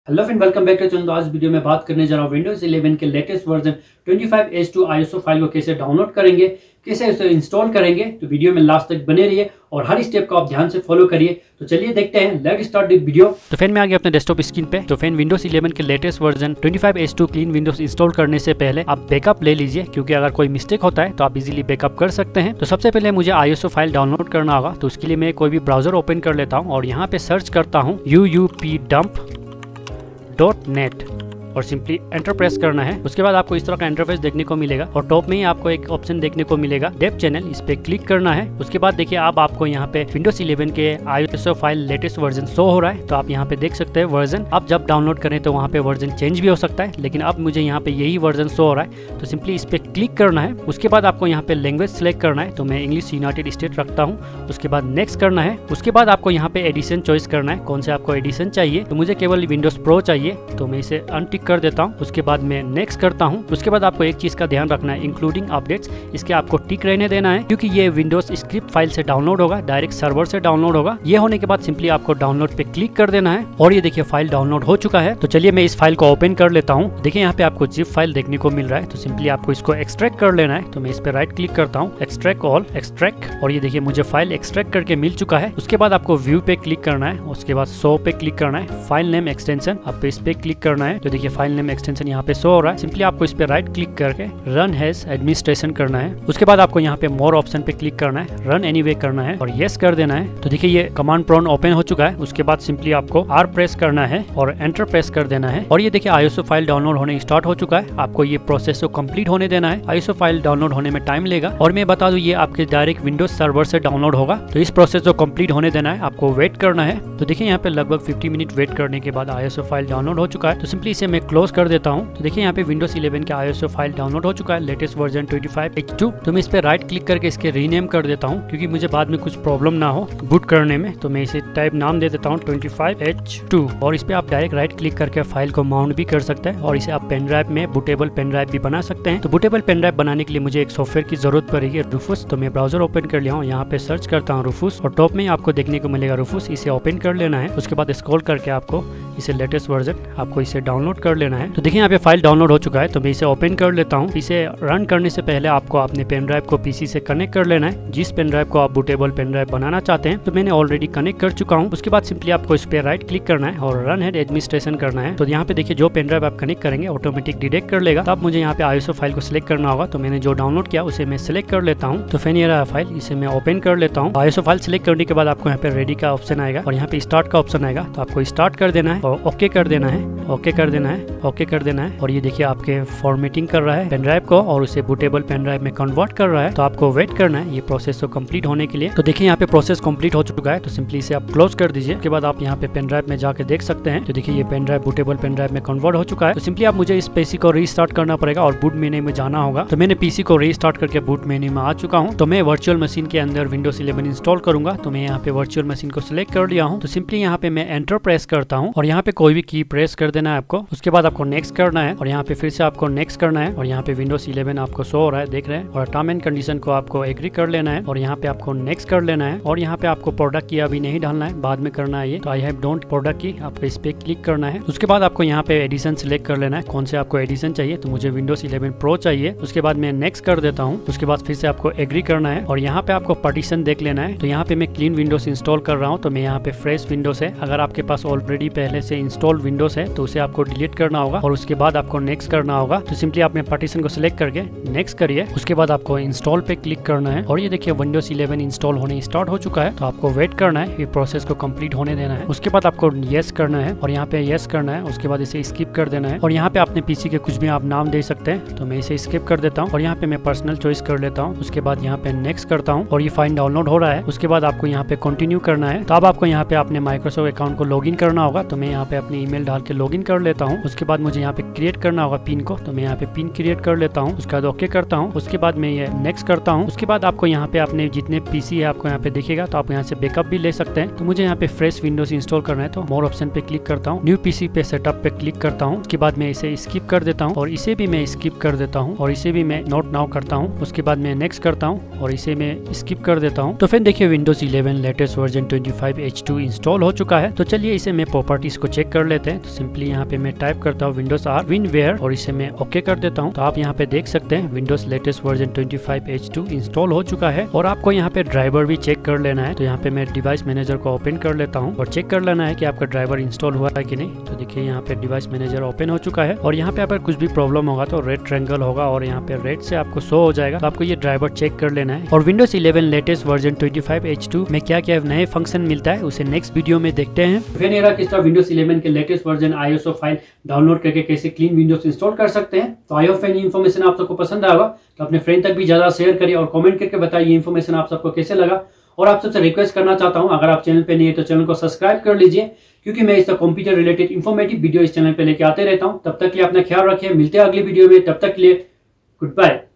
Hello friend, welcome back to channel. आज video में बात करने जा रहा हूँ विंडोज 11 के latest version 25H2 ISO file को कैसे डाउनलोड करेंगे, कैसे उसे इंस्टॉल करेंगे। तो वीडियो में लास्ट तक बने रहिए और हर स्टेप को आप ध्यान से फॉलो करिए। तो चलिए देखते हैं, लेट्स स्टार्ट द वीडियो। तो फैन में आ गया अपने डेस्कटॉप स्क्रीन पे। तो फैन विंडोज 11 के latest version 25H2 clean Windows install करने से पहले आप बैकअप ले लीजिए, क्योंकि अगर कोई मिस्टेक होता है तो आप इजीली बैकअप कर सकते हैं। तो सबसे पहले मुझे ISO फाइल डाउनलोड करना होगा। तो उसके लिए मैं कोई भी ब्राउजर ओपन कर लेता हूँ और यहाँ पे सर्च करता हूँ UUPDump.net और सिंपली एंटर प्रेस करना है। उसके बाद आपको इस तरह का इंटरफेस देखने को मिलेगा और टॉप में ही आपको एक ऑप्शन देखने को मिलेगा डेव चैनल, इस पे क्लिक करना है। उसके बाद देखिए अब आपको यहाँ पे विंडोज 11 के ISO file latest version show हो रहा है। तो आप यहाँ पे देख सकते हैं वर्जन। आप जब डाउनलोड करें तो वहाँ पे वर्जन चेंज भी हो सकता है, लेकिन अब मुझे यहाँ पे यही वर्जन शो हो रहा है। तो सिंपली इस पे क्लिक करना है। उसके बाद आपको यहाँ पे लैंग्वेज सेलेक्ट करना है। तो मैं इंग्लिश यूनाइटेड स्टेट रखता हूँ। उसके बाद नेक्स्ट करना है। उसके बाद आपको यहाँ पे एडिशन चॉइस करना है, कौन से आपको एडिशन चाहिए। तो मुझे केवल विंडोज प्रो चाहिए, तो मैं इसे अनटिक कर देता हूँ। उसके बाद मैं नेक्स्ट करता हूं। उसके बाद आपको एक चीज का ध्यान रखना है, इंक्लूडिंग अपडेट्स, इसके आपको टिक रहने देना है, क्योंकि ये विंडोज स्क्रिप्ट फाइल से डाउनलोड होगा, डायरेक्ट सर्वर से डाउनलोड होगा। ये होने के बाद सिंपली आपको डाउनलोड पे क्लिक कर देना है और ये देखिए फाइल डाउनलोड हो चुका है। तो चलिए मैं इस फाइल को ओपन कर लेता हूँ। देखिए यहाँ पे आपको जिप फाइल देखने को मिल रहा है। तो सिंपली आपको इसको एक्सट्रैक्ट कर लेना है। तो मैं इस पे राइट क्लिक करता हूँ, एक्सट्रैक्ट ऑल, एक्सट्रैक्ट, और ये देखिए मुझे फाइल एक्सट्रैक्ट करके मिल चुका है। उसके बाद आपको व्यू पे क्लिक करना है। उसके बाद शो पे क्लिक करना है, फाइल नेम एक्सटेंशन, आप इस पे क्लिक करना है। तो देखिए फाइल नेम एक्सटेंशन यहाँ पे शो हो रहा है। सिंपली आपको इस पे राइट क्लिक करके रन हैज एडमिनिस्ट्रेशन करना है। उसके बाद आपको यहाँ पे मोर ऑप्शन पे क्लिक करना है, रन एनीवे करना है और यस कर देना है। तो देखिए ये कमांड प्रॉम्प्ट ओपन हो चुका है। उसके बाद सिंपली आपको R प्रेस करना है और एंटर प्रेस कर देना है और ये देखिए ISO फाइल डाउनलोड होने स्टार्ट हो चुका है। आपको ये प्रोसेस को कंप्लीट होने देना है। ISO फाइल डाउनलोड होने में टाइम लेगा और मैं बता दूं ये आपके डायरेक्ट विंडोज सर्वर से डाउनलोड होगा। तो इस प्रोसेस को कंप्लीट होने देना है, आपको वेट करना है। तो देखिए यहाँ पे लगभग 50 मिनट वेट करने के बाद ISO फाइल डाउनलोड हो चुका है। तो सिंपली इसे मैं क्लोज कर देता हूँ। तो देखिए यहाँ पे विंडोज 11 के ISO फाइल डाउनलोड हो चुका है, लेटेस्ट वर्जन 25H2। तो मैं इस पे राइट क्लिक करके इसके रीनेम कर देता हूँ, क्योंकि मुझे बाद में कुछ प्रॉब्लम ना हो बूट करने में। तो मैं इसे टाइप नाम दे देता हूँ 25H2 और इस पे आप डायरेक्ट राइट क्लिक करके फाइल को माउंट भी कर सकते हैं और इसे आप पेन ड्राइव में बूटेबल पेन ड्राइव भी बना सकते हैं। तो बूटेबल पेन ड्राइव बनाने के लिए मुझे एक सॉफ्टवेयर की जरूरत पड़ेगी, रूफूस। तो मैं ब्राउजर ओपन कर लिया हूँ, यहाँ पे सर्च करता हूँ रूफूस और टॉप में आपको देखने को मिलेगा रूफूस। इसे ओपन कर लेना है। उसके बाद स्क्रॉल करके आपको इसे लेटेस्ट वर्जन आपको इसे डाउनलोड कर लेना है। तो देखिए यहाँ पे फाइल डाउनलोड हो चुका है। तो मैं इसे ओपन कर लेता हूँ। इसे रन करने से पहले आपको अपने पेन ड्राइव को पीसी से कनेक्ट कर लेना है, जिस पेन ड्राइव को आप बूटेबल पेन ड्राइव बनाना चाहते हैं। तो मैंने ऑलरेडी कनेक्ट कर चुका हूँ। उसके बाद सिंपली आपको इस पे राइट क्लिक करना है और रन हैज एडमिनिस्ट्रेशन करना है। तो यहाँ पे देखिए जो पेन ड्राइव आप कनेक्ट करेंगे ऑटोमेटिक डिटेक्ट कर लेगा। तो अब मुझे यहाँ पे ISO फाइल को सिलेक्ट करना होगा। तो मैंने जो डाउनलोड किया उसे मैं सिलेक्ट कर लेता हूँ। तो फिर ये रहा फाइल, इसे मैं ओपन कर लेता हूँ। ISO फाइल सिलेक्ट करने के बाद आपको यहाँ पे रेडी का ऑप्शन आएगा और यहाँ पे स्टार्ट का ऑप्शन आएगा। तो आपको स्टार्ट कर देना है और ओके कर देना है, ओके कर देना है, ओके कर देना है। और ये देखिए आपके फॉर्मेटिंग कर रहा है पेन ड्राइव को और उसे बूटेबल पेन ड्राइव में कन्वर्ट कर रहा है। तो आपको वेट करना है ये प्रोसेस को कंप्लीट होने के लिए। तो देखिए यहाँ पे प्रोसेस कंप्लीट हो चुका है। तो सिंपली इसे आप क्लोज कर दीजिए। उसके बाद आप यहाँ पे पेन ड्राइव में जाके देख सकते हैं। तो देखिए ये pen drive bootable pen drive में कन्वर्ट हो चुका है। तो सिंपली आप मुझे इस पीसी को रीस्टार्ट करना पड़ेगा और बूट मेन्यू में जाना होगा। तो मैंने पीसी को रीस्टार्ट करके बूट मेन्यू में आ चुका हूँ। तो मैं वर्चुअल मशीन के अंदर विंडोज 11 इंस्टॉल करूंगा। तो मैं यहाँ पे वर्चुअल मशीन को सिलेक्ट कर लिया हूँ। तो सिंपली यहाँ पे मैं एंटर प्रेस करता हूँ और यहाँ पे कोई भी की प्रेस कर देना है आपको। उसके बाद आपको नेक्स्ट करना है और यहाँ पे फिर से आपको नेक्स्ट करना है और यहाँ पे विंडोज 11 आपको शो हो रहा है, देख रहे हैं। और टर्म एंड कंडीशन को आपको एग्री कर लेना है और यहाँ पे आपको नेक्स्ट कर लेना है और यहाँ पे आपको प्रोडक्ट की अभी नहीं डालना है, बाद में करना है ये। तो आई हैव डोंट प्रोडक्ट की आपको इस पे क्लिक करना है। उसके बाद आपको यहाँ पे एडिशन सिलेक्ट कर लेना है, कौन से आपको एडिशन चाहिए। तो मुझे विंडोज 11 प्रो चाहिए। उसके बाद मैं नेक्स्ट कर देता हूँ। उसके बाद फिर से आपको एग्री करना है और यहाँ पे आपको पार्टीशन देख लेना है। तो यहाँ पे मैं क्लीन विंडोज इंस्टॉल कर रहा हूँ। तो मैं यहाँ पे फ्रेश विंडोज है। अगर आपके पास ऑलरेडी पहले से इंस्टॉल विंडोज है तो उसे आपको डिलीट करना होगा और उसके बाद आपको नेक्स्ट करना होगा। तो सिंपली आपने पार्टीशन को सिलेक्ट करके नेक्स्ट करिए। उसके बाद आपको इंस्टॉल पे क्लिक करना है और ये देखिए विंडोज 11 इंस्टॉल होने स्टार्ट हो चुका है। तो आपको वेट करना है, ये प्रोसेस को कंप्लीट होने देना है। उसके बाद आपको यस करना है और यहाँ पे यस करना है। उसके बाद इसे स्किप कर देना है और यहाँ पे अपने पीसी के कुछ भी आप नाम दे सकते हैं। तो मैं इसे स्किप कर देता हूँ और यहाँ पे मैं पर्सनल चॉइस कर लेता हूँ। उसके बाद यहाँ पे नेक्स्ट करता हूँ और ये फाइल डाउनलोड हो रहा है। उसके बाद आपको यहाँ पे कंटिन्यू करना है। तो अब आपको यहाँ पे अपने माइक्रोसॉफ्ट अकाउंट को लॉगिन करना होगा। तो मैं यहाँ पे अपनी ईमेल डाल के लॉगिन कर लेता हूँ। उसके बाद मुझे यहाँ पे क्रिएट करना होगा पिन को, तो मैं यहाँ पे पिन क्रिएट कर लेता हूँ। उसके बाद ओके करता हूँ। उसके बाद मैं ये नेक्स्ट करता हूँ। उसके बाद आपको यहाँ पे अपने जितने पीसी है आपको यहाँ पे दिखेगा, तो आप यहाँ से बैकअप भी ले सकते हैं। तो मुझे यहाँ पे फ्रेश विंडोज इंस्टॉल करना है, तो मोर ऑप्शन पे क्लिक करता हूँ, न्यू पीसी पे सेटअप पे क्लिक करता हूँ। उसके बाद मैं इसे स्किप कर देता हूँ और इसे भी मैं स्किप कर देता हूँ और इसे भी मैं नोट नाउ करता हूँ। उसके बाद मैं नेक्स्ट करता हूँ और इसे मैं स्किप कर देता हूँ। तो फिर देखिए Windows 11 latest version 25H2 install हो चुका है। तो चलिए इसे मैं प्रॉपर्टीज को चेक कर लेते हैं। तो सिंपली यहाँ पे मैं टाइप करता हूँ विंडोज R विनवेयर और इसे मैं ओके कर देता हूँ। तो आप यहाँ पे देख सकते हैं Windows latest version 25H2 install हो चुका है। और आपको यहाँ पे ड्राइवर भी चेक कर लेना है। तो यहाँ पे मैं डिवाइस मैनेजर को ओपन कर लेता हूँ और चेक कर लेना है कि आपका ड्राइवर इंस्टॉल हुआ है कि नहीं। तो देखिए यहाँ पे डिवाइस मैनेजर ओपन हो चुका है और यहाँ पे अगर कुछ भी प्रॉब्लम होगा तो रेड ट्रायंगल होगा और यहाँ पे रेड से आपको शो हो जाएगा। तो आपको ये ड्राइवर चेक कर लेना है। और विंडोज 11 लेटेस्ट वर्जन 25H2 में क्या क्या नए फंक्शन मिलता है उसे नेक्स्ट वीडियो में देखते हैं। फिर किस तरह विंडोज 11 के latest version ISO file download करके कैसे क्लीन विंडोज इंस्टॉल कर सकते हैं। तो आई होप इन्फॉर्मेशन आप सबको पसंद आएगा, तो अपने फ्रेंड तक भी ज्यादा शेयर करिए और कमेंट करके बताइए ये इन्फॉर्मेशन आप सबको कैसे लगा। और आप सबसे रिक्वेस्ट करना चाहता हूं, अगर आप चैनल पे नहीं है तो चैनल को सब्सक्राइब कर लीजिए, क्योंकि मैं इस कंप्यूटर रिलेटेड इन्फॉर्मेटिव वीडियो इस चैनल पे लेके आते रहता हूं। तब तक के लिए अपना ख्याल रखिए, मिलते हैं अगली वीडियो में, तब तक के लिए गुड बाय।